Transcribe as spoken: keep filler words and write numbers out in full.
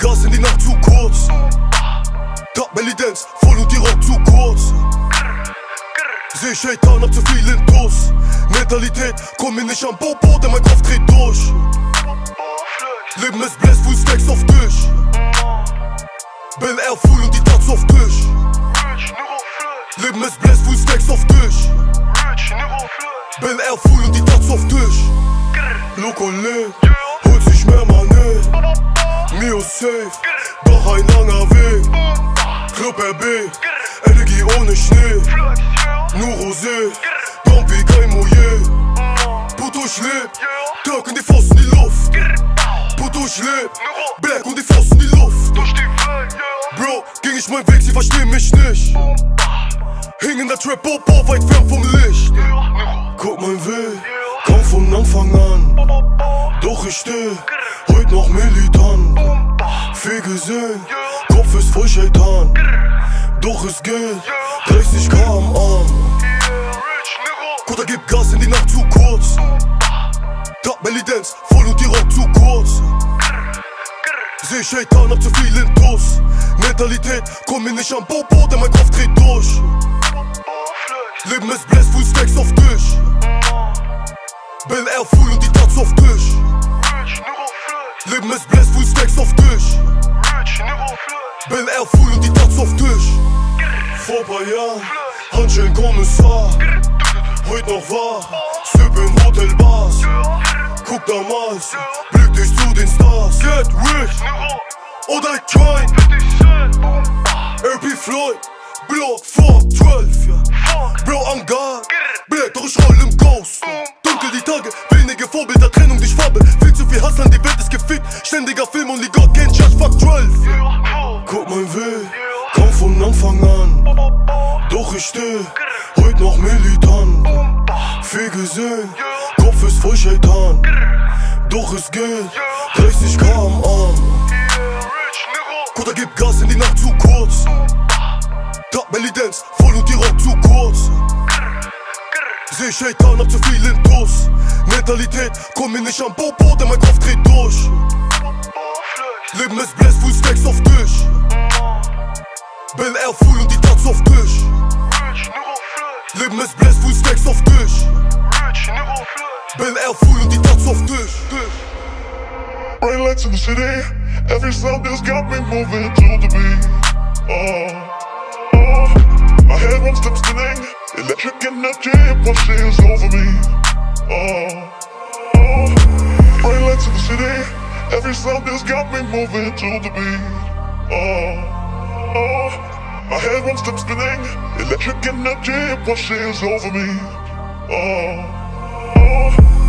Gas in die Nacht zu kurz. Tag Belly Dance, voll und die Rock zu kurz. Seh Shaitan, hab zu viel Intus. Mentalität, komm mir nicht am Popo, denn mein Kopf dreht durch. Leben ist Bless, Full Stacks auf Tisch. Bel Air full und die Tats auf Tisch. Leben ist Bless, Full Stacks auf Tisch. Bel Air full und die Tats auf Tisch. Loco lebt, holt sich mehr Money. Mio safe, doch ein langer Weg. Club R B, Energie ohne Schnee. Nur Rosé, Dompi, kein Mouillé. Puto ich leb, Dirk und die Faust in die Luft. Puto ich leb, Black und die Faust in die Luft. Bro, ging ich meinen Weg, sie verstehen mich nicht. Hing in der Trap, Popo, weit fern vom Licht. Guck mein Weg, komm von Anfang an. Doch ich steh, heute noch militant. Viel gesehen, Kopf ist voll Shaitan. Doch es geht, dreißig Kilometer am Arm. Kutter gibt Gas in die Nacht zu kurz. Tag Belly Dance, voll und die Rock zu kurz. Seh Shaitan, hab zu viel Intus. Mentalität, komm mir nicht am Popo, denn mein Kopf dreht durch. Leben ist Bless, Full Stacks auf Tisch. Bel Air full und die Tats auf Tisch. Leben ist Bless, Full Stacks auf Tisch. Bel Air full und die Tats auf Tisch. Vor paar Jahren, Handschellen Kommissar. Heute noch wahr, Sip in Hotelbars. Guck damals, blick dich zu den Stars. Get rich, oder I grind. R P Floyd, Block vor zwölf, ja. Bro am Guard, Black, doch ich roll im Ghost. Dunkel die Tage, wenige Vorbilder, Trennung durch Farbe. Viel zu viel Hustlern, die Welt ist gefickt. Ständiger Film und die God can't judge, fuck zwölf. Guck mein Weg, komm von Anfang an. Doch ich steh, heute noch militant. Viel gesehen, Kopf ist voll Shaitan. Doch es geht, dreißig Kilometer am Arm. Kutter gibt Gas in die Nacht zu kurz. Tag Belly Dance, voll und die Rock zu kurz. Seh Shaitan, hab zu viel Intus. Mentalität, komm mir nicht am Popo, denn mein Kopf dreht durch. Leben ist Bless, Full Stacks auf Tisch. Bel Air full und die Tats auf Tisch. Leben ist Bless, Full Stacks auf Tisch. Bel Air full und die Tats auf Tisch. Bright lights in the city, every sound just got me moving to the beat. Oh, oh, my head one step spinning, electric energy pushes over me. Oh, oh, bright lights in the city, every sound just got me moving to the beat. Oh, oh, my head one step spinning, electric energy pushes over me. Oh, oh.